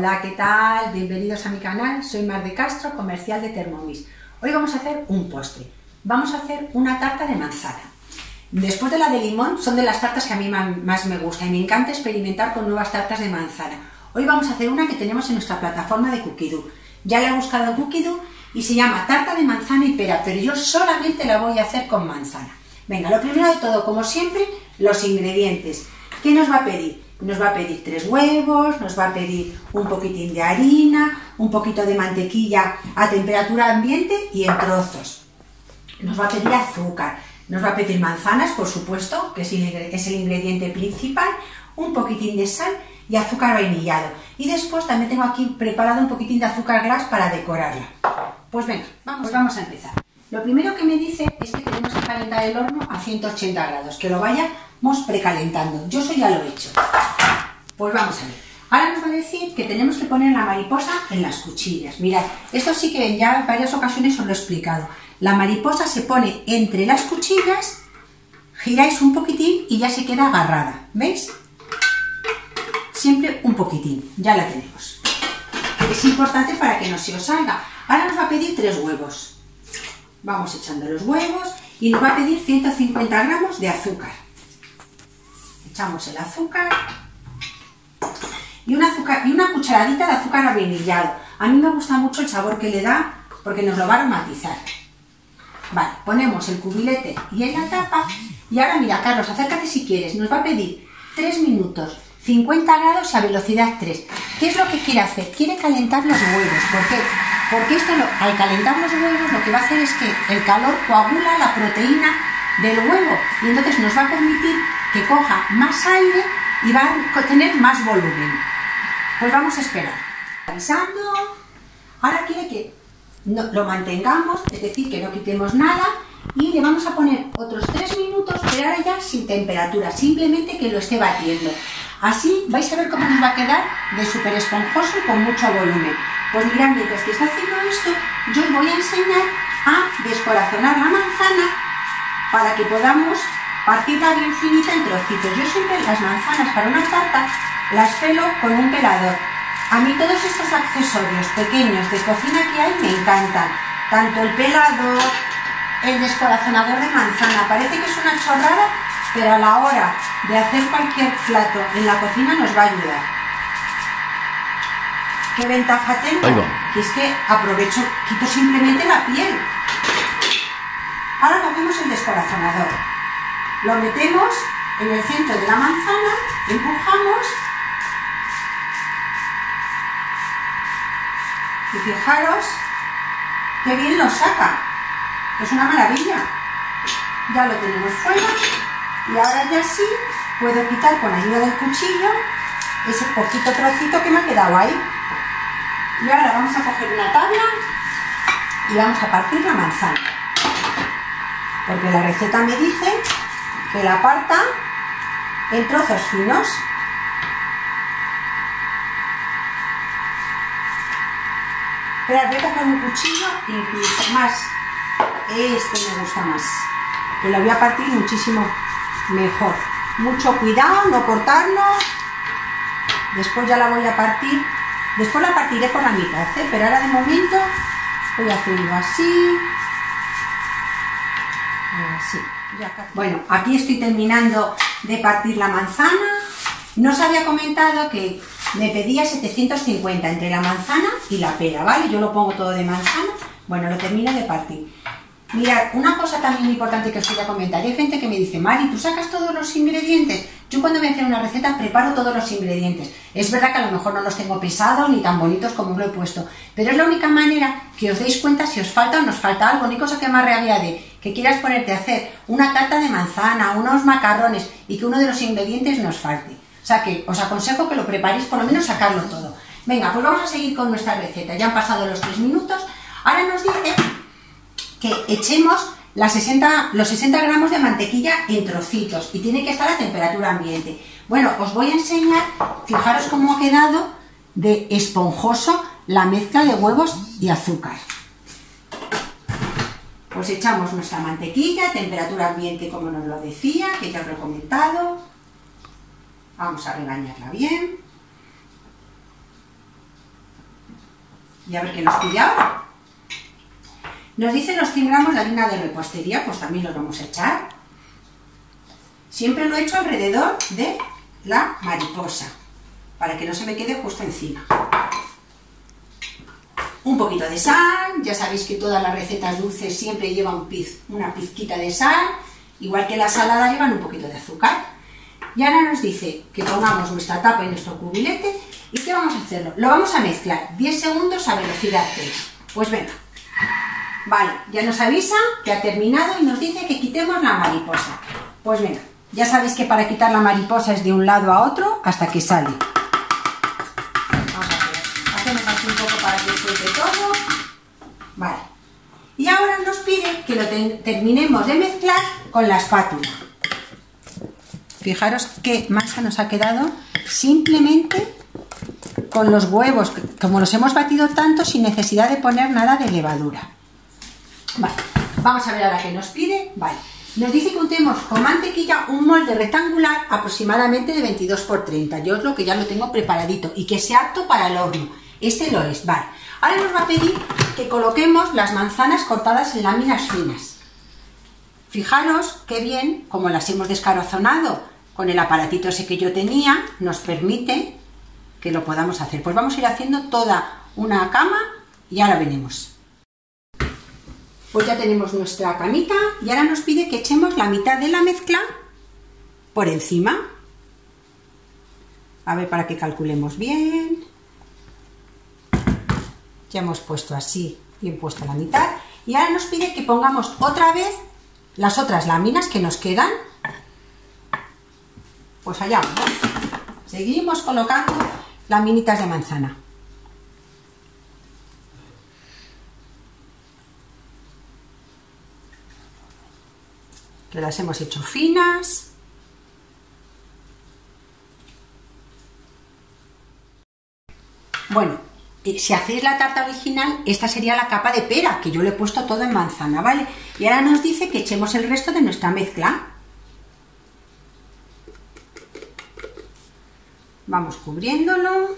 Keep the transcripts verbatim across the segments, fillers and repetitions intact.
Hola, ¿qué tal? Bienvenidos a mi canal, soy Mar de Castro, comercial de Thermomix. Hoy vamos a hacer un postre. Vamos a hacer una tarta de manzana. Después de la de limón, son de las tartas que a mí más me gusta y me encanta experimentar con nuevas tartas de manzana. Hoy vamos a hacer una que tenemos en nuestra plataforma de Cookidoo. Ya la he buscado en Cookidoo y se llama tarta de manzana y pera, pero yo solamente la voy a hacer con manzana. Venga, lo primero de todo, como siempre, los ingredientes. ¿Qué nos va a pedir? Nos va a pedir tres huevos, nos va a pedir un poquitín de harina, un poquito de mantequilla a temperatura ambiente y en trozos. Nos va a pedir azúcar, nos va a pedir manzanas, por supuesto, que es el ingrediente principal, un poquitín de sal y azúcar vainillado. Y después también tengo aquí preparado un poquitín de azúcar glass para decorarla. Pues venga, vamos, pues vamos a empezar. Lo primero que me dice es que tenemos que calentar el horno a ciento ochenta grados, que lo vayamos precalentando. Yo eso ya lo he hecho. Pues vamos a ver. Ahora nos va a decir que tenemos que poner la mariposa en las cuchillas. Mirad, esto sí que ya en varias ocasiones os lo he explicado. La mariposa se pone entre las cuchillas, giráis un poquitín y ya se queda agarrada. ¿Veis? Siempre un poquitín, ya la tenemos. Es importante para que no se os salga. Ahora nos va a pedir tres huevos. Vamos echando los huevos y nos va a pedir ciento cincuenta gramos de azúcar. Echamos el azúcar y una, azúcar, y una cucharadita de azúcar avainillado. A mí me gusta mucho el sabor que le da porque nos lo va a aromatizar. Vale, ponemos el cubilete y en la tapa. Y ahora mira, Carlos, acércate si quieres. Nos va a pedir tres minutos, cincuenta grados a velocidad tres. ¿Qué es lo que quiere hacer? Quiere calentar los huevos. ¿Por qué? Porque esto, al calentar los huevos, lo que va a hacer es que el calor coagula la proteína del huevo y entonces nos va a permitir que coja más aire y va a tener más volumen. Pues vamos a esperar. Avisando. Ahora quiere que no, lo mantengamos, es decir, que no quitemos nada y le vamos a poner otros tres minutos, pero ahora ya sin temperatura, simplemente que lo esté batiendo. Así vais a ver cómo nos va a quedar de súper esponjoso y con mucho volumen. Pues mirad, mientras que está haciendo esto, yo os voy a enseñar a descorazonar la manzana para que podamos partirla bien finita en trocitos. Yo siempre las manzanas para una tarta las pelo con un pelador. A mí todos estos accesorios pequeños de cocina que hay me encantan. Tanto el pelador, el descorazonador de manzana. Parece que es una chorrada, pero a la hora de hacer cualquier plato en la cocina nos va a ayudar. ¿Qué ventaja tengo? Que es que aprovecho, quito simplemente la piel. Ahora cogemos el descorazonador. Lo metemos en el centro de la manzana, empujamos y fijaros qué bien lo saca. Es una maravilla. Ya lo tenemos fuera y ahora ya sí puedo quitar con ayuda del cuchillo ese poquito trocito que me ha quedado ahí. Y ahora vamos a coger una tabla y vamos a partir la manzana. Porque la receta me dice que la parta en trozos finos. Pero voy a coger un cuchillo incluso más. Este me gusta más. Que lo voy a partir muchísimo mejor. Mucho cuidado, no cortarlo. Después ya la voy a partir. Después la partiré por la mitad, ¿eh? Pero ahora de momento voy a hacerlo así. Así. Bueno, aquí estoy terminando de partir la manzana. No os había comentado que me pedía setecientos cincuenta entre la manzana y la pera, ¿vale? Yo lo pongo todo de manzana. Bueno, lo termino de partir. Mirad, una cosa también importante que os quería comentar. Hay gente que me dice, Mari, ¿tú sacas todos los ingredientes? Yo cuando voy a hacer una receta preparo todos los ingredientes. Es verdad que a lo mejor no los tengo pesados ni tan bonitos como lo he puesto, pero es la única manera que os deis cuenta si os falta o nos falta algo. Ni cosa que más rabia de que quieras ponerte a hacer una tarta de manzana, unos macarrones y que uno de los ingredientes nos falte. O sea que os aconsejo que lo preparéis, por lo menos sacarlo todo. Venga, pues vamos a seguir con nuestra receta. Ya han pasado los tres minutos. Ahora nos dice que echemos las sesenta, los sesenta gramos de mantequilla en trocitos y tiene que estar a temperatura ambiente. Bueno, os voy a enseñar, fijaros cómo ha quedado de esponjoso la mezcla de huevos y azúcar. Pues echamos nuestra mantequilla a temperatura ambiente como nos lo decía, que ya os lo he comentado. Vamos a rebañarla bien. Y a ver qué nos pide ahora. Nos dice los cien gramos de harina de repostería, pues también los vamos a echar. Siempre lo he hecho alrededor de la mariposa, para que no se me quede justo encima. Un poquito de sal, ya sabéis que todas las recetas dulces siempre llevan piz, una pizquita de sal, igual que la salada llevan un poquito de azúcar. Y ahora nos dice que pongamos nuestra tapa y nuestro cubilete. ¿Y qué vamos a hacerlo? Lo vamos a mezclar diez segundos a velocidad tres. Pues venga. Vale, ya nos avisa que ha terminado y nos dice que quitemos la mariposa. Pues venga, ya sabéis que para quitar la mariposa es de un lado a otro hasta que sale. Vamos a hacer. Hacemos aquí un poco para que suelte todo. Vale. Y ahora nos pide que lo terminemos de mezclar con la espátula. Fijaros qué masa nos ha quedado simplemente con los huevos, como los hemos batido tanto sin necesidad de poner nada de levadura. Vale, vamos a ver ahora qué nos pide. Vale, nos dice que untemos con mantequilla un molde rectangular aproximadamente de veintidós por treinta. Yo es lo que ya lo tengo preparadito y que sea apto para el horno. Este lo es, vale. Ahora nos va a pedir que coloquemos las manzanas cortadas en láminas finas. Fijaros qué bien, como las hemos descarazonado con el aparatito ese que yo tenía, nos permite que lo podamos hacer. Pues vamos a ir haciendo toda una cama y ahora venimos. Pues ya tenemos nuestra camita y ahora nos pide que echemos la mitad de la mezcla por encima. A ver, para que calculemos bien. Ya hemos puesto así, bien puesta la mitad. Y ahora nos pide que pongamos otra vez las otras láminas que nos quedan. Pues allá vamos. Seguimos colocando laminitas de manzana. Que las hemos hecho finas. Bueno, si hacéis la tarta original, esta sería la capa de pera, que yo le he puesto todo en manzana, ¿vale? Y ahora nos dice que echemos el resto de nuestra mezcla. Vamos cubriéndolo.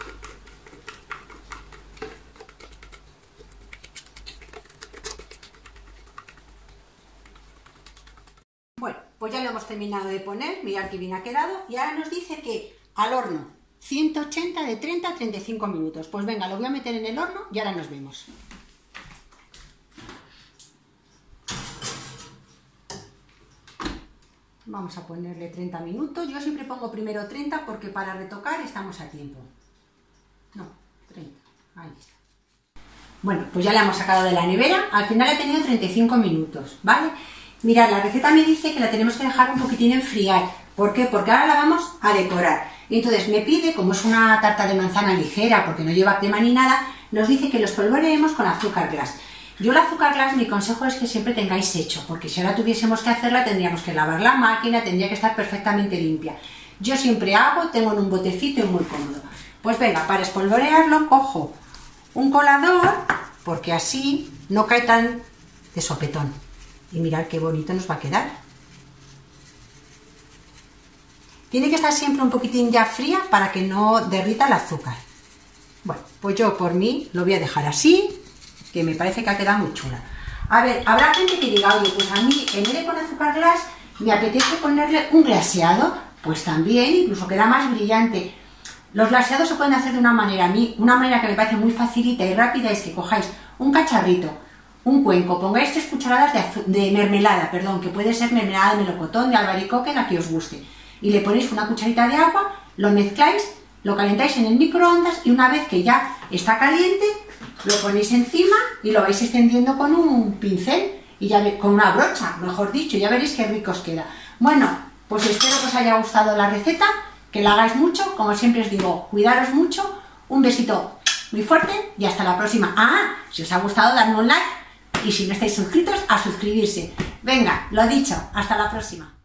Bueno, pues ya lo hemos terminado de poner, mirad que bien ha quedado. Y ahora nos dice que al horno, ciento ochenta de treinta a treinta y cinco minutos. Pues venga, lo voy a meter en el horno y ahora nos vemos. Vamos a ponerle treinta minutos. Yo siempre pongo primero treinta porque para retocar estamos a tiempo. No, treinta. Ahí está. Bueno, pues ya la hemos sacado de la nevera. Al final ha tenido treinta y cinco minutos, ¿vale? Mirad, la receta me dice que la tenemos que dejar un poquitín enfriar. ¿Por qué? Porque ahora la vamos a decorar. Y entonces me pide, como es una tarta de manzana ligera, porque no lleva crema ni nada, nos dice que lo espolvoreemos con azúcar glass. Yo el azúcar glass, mi consejo es que siempre tengáis hecho, porque si ahora tuviésemos que hacerla tendríamos que lavar la máquina, tendría que estar perfectamente limpia. Yo siempre hago, tengo en un botecito y muy cómodo. Pues venga, para espolvorearlo cojo un colador, porque así no cae tan de sopetón. Y mirad qué bonito nos va a quedar. Tiene que estar siempre un poquitín ya fría para que no derrita el azúcar. Bueno, pues yo por mí lo voy a dejar así, que me parece que ha quedado muy chula. A ver, habrá gente que diga, oye, pues a mí en vez de con azúcar glass me apetece ponerle un glaseado, pues también, incluso queda más brillante. Los glaseados se pueden hacer de una manera, a mí, una manera que me parece muy facilita y rápida es que cojáis un cacharrito, un cuenco, pongáis tres cucharadas de, de mermelada, perdón, que puede ser mermelada de melocotón, de albaricoque, la que os guste, y le ponéis una cucharita de agua, lo mezcláis, lo calentáis en el microondas y una vez que ya está caliente, lo ponéis encima y lo vais extendiendo con un pincel y ya con una brocha, mejor dicho, ya veréis qué rico os queda. Bueno, pues espero que os haya gustado la receta, que la hagáis mucho, como siempre os digo, cuidaros mucho, un besito muy fuerte y hasta la próxima. Ah, si os ha gustado, dadme un like y si no estáis suscritos, a suscribirse. Venga, lo dicho, hasta la próxima.